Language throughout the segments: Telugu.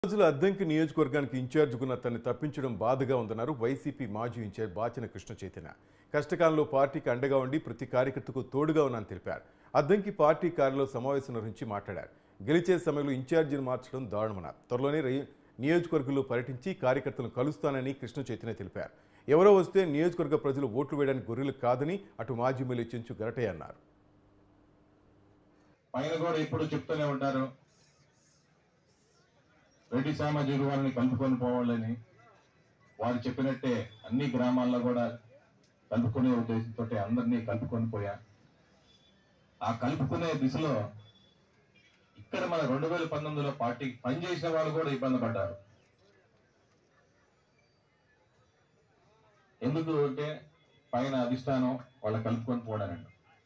రోజుల అద్దంకి నియోజకవర్గానికి ఇన్ఛార్జిగున్న తనని తప్పించడం బాధగా ఉందన్నారు వైసీపీ మాజీ ఇన్ఛార్జ్ బాచిన కృష్ణ చైతన్య. కష్టకాలంలో పార్టీకి అండగా ఉండి ప్రతి కార్యకర్తకు తోడుగా ఉన్నానని తెలిపారు. అద్దంకి పార్టీ కార్యాలయంలో సమావేశం నిర్వహించి మాట్లాడారు. గెలిచే సమయంలో ఇన్ఛార్జిని మార్చడం దారుణమన్నారు. త్వరలోనే నియోజకవర్గంలో పర్యటించి కార్యకర్తలను కలుస్తానని కృష్ణ చైతన్య తెలిపారు. ఎవరో వస్తే నియోజకవర్గ ప్రజలు ఓట్లు వేయడానికి గొర్రెలు కాదని అటు మాజీ ఎమ్మెల్యే చెంచు గరటయ్య అన్నారు. పైన కూడా ఇప్పుడు చెప్తూనే ఉంటారు, రెడ్డి సామాజిక వర్గాన్ని కలుపుకొని పోవాలని. వారు చెప్పినట్టే అన్ని గ్రామాల్లో కూడా కలుపుకునే ఉద్దేశంతో అందరినీ కలుపుకొని పోయా. ఆ కలుపుకునే దిశలో ఇక్కడ మన 2019లో పార్టీకి పనిచేసిన వాళ్ళు కూడా ఇబ్బంది పడ్డారు. ఎందుకు అంటే పైన అధిష్టానం వాళ్ళ కలుపుకొని పోవడానండి.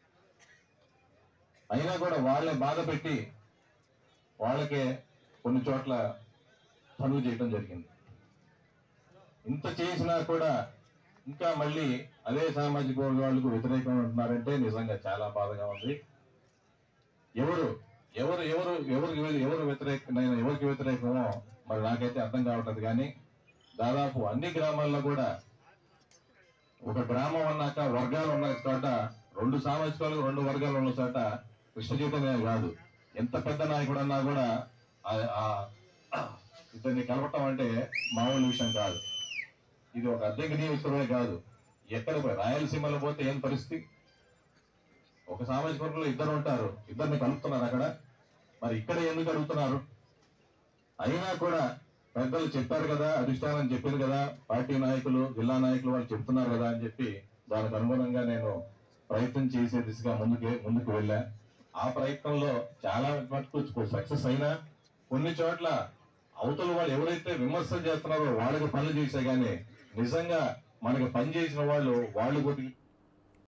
అయినా కూడా వాళ్ళే బాధ పెట్టి వాళ్ళకే కొన్ని చోట్ల పనులు చేయడం జరిగింది. ఇంత చేసినా కూడా ఇంకా మళ్ళీ అదే సామాజిక వర్గాలకు వ్యతిరేకంగా ఉంటున్నారంటే నిజంగా చాలా బాధగా ఉంది. ఎవరు ఎవరు ఎవరు ఎవరు ఎవరికి వ్యతిరేకమో మరి నాకైతే అర్థం కావట్లేదు. కానీ దాదాపు అన్ని గ్రామాల్లో కూడా ఒక గ్రామం అన్నాక వర్గాలు ఉన్న చోట, రెండు సామాజికాలు రెండు వర్గాలు ఉన్న చోట కృష్ణ చైతన్య కాదు, ఎంత పెద్ద నాయకుడు అన్నా కూడా ఇతన్ని కలపటం అంటే మామూలు విషయం కాదు. ఇది ఒక అద్దెకి నియోజకవర్గమే కాదు, ఎక్కడ రాయలసీమలో పోతే ఏం పరిస్థితి? ఒక సామాజిక వర్గంలో ఇద్దరు ఉంటారు, ఇద్దరిని కలుపుతున్నారు అక్కడ. మరి ఇక్కడ ఎందుకు అడుగుతున్నారు? అయినా కూడా పెద్దలు చెప్పారు కదా, అధిష్టానం చెప్పింది కదా, పార్టీ నాయకులు జిల్లా నాయకులు వాళ్ళు చెప్తున్నారు కదా అని చెప్పి దానికి అనుగుణంగా నేను ప్రయత్నం చేసే దిశగా ముందుకు వెళ్ళా. ఆ ప్రయత్నంలో చాలా మటుకు సక్సెస్ అయినా, కొన్ని చోట్ల అవతల వాళ్ళు ఎవరైతే విమర్శలు చేస్తున్నారో వాళ్ళకి పనులు చేసే, కానీ నిజంగా మనకి పని చేసిన వాళ్ళు కొద్దిగా